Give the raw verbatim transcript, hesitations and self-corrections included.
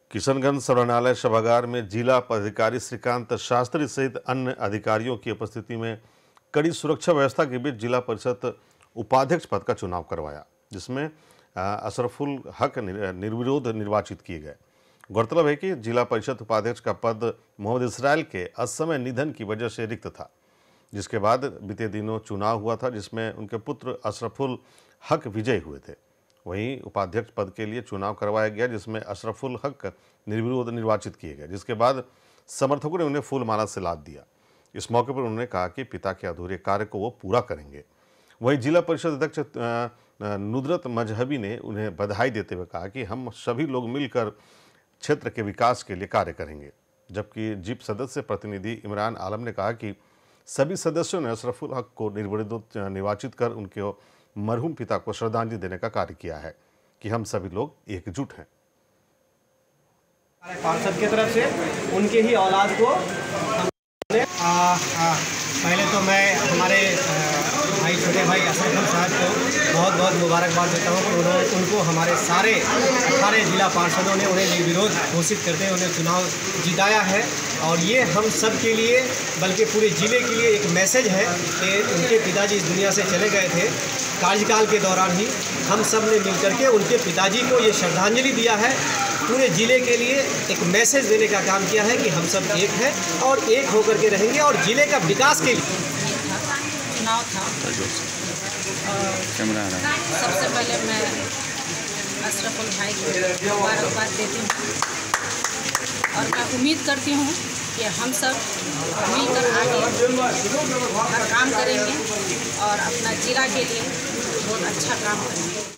किशनगंज संग्रहालय सभागार में जिला पदाधिकारी श्रीकांत शास्त्री सहित अन्य अधिकारियों की उपस्थिति में कड़ी सुरक्षा व्यवस्था के बीच जिला परिषद उपाध्यक्ष पद का चुनाव करवाया, जिसमें अशरफुल हक निर्विरोध निर्वाचित किए गए। गौरतलब है कि जिला परिषद उपाध्यक्ष का पद मोहम्मद इसराइल के असमय निधन की वजह से रिक्त था, जिसके बाद बीते दिनों चुनाव हुआ था, जिसमें उनके पुत्र अशरफुल हक विजयी हुए थे। वहीं उपाध्यक्ष पद के लिए चुनाव करवाया गया, जिसमें अशरफुल हक निर्विरोध निर्वाचित किए गए, जिसके बाद समर्थकों ने उन्हें फूलमाला से लाद दिया। इस मौके पर उन्होंने कहा कि पिता के अधूरे कार्य को वो पूरा करेंगे। वहीं जिला परिषद अध्यक्ष नुदरत मजहबी ने उन्हें बधाई देते हुए कहा कि हम सभी लोग मिलकर क्षेत्र के विकास के लिए कार्य करेंगे। जबकि जिप सदस्य प्रतिनिधि इमरान आलम ने कहा कि सभी सदस्यों ने अशरफुल हक को निर्विरोध निर्वाचित कर उनके मरहूम पिता को श्रद्धांजलि देने का कार्य किया है कि हम सभी लोग एकजुट हैं। पार्षद की तरफ से उनके ही औलाद को हमने आ, आ, पहले तो मैं हमारे भाई छोटे भाई अशरफुल साहब को बहुत बहुत मुबारकबाद देता हूँ। उन्होंने उनको हमारे सारे अठारह जिला पार्षदों ने उन्हें निर्विरोध घोषित करते हुए उन्हें चुनाव जिताया है। और ये हम सब के लिए बल्कि पूरे ज़िले के लिए एक मैसेज है कि उनके पिताजी इस दुनिया से चले गए थे। कार्यकाल के दौरान ही हम सब ने मिलकर के उनके पिताजी को ये श्रद्धांजलि दिया है। पूरे ज़िले के लिए एक मैसेज देने का काम किया है कि हम सब एक हैं और एक होकर के रहेंगे और ज़िले का विकास के लिए चुनाव था। सबसे पहले मैं अशरफुल भाई को मुबारकबाद देती हूँ और मैं उम्मीद करती हूँ कि हम सब मिलकर आगे हर काम करेंगे और अपना जिला के लिए बहुत अच्छा काम करेंगे।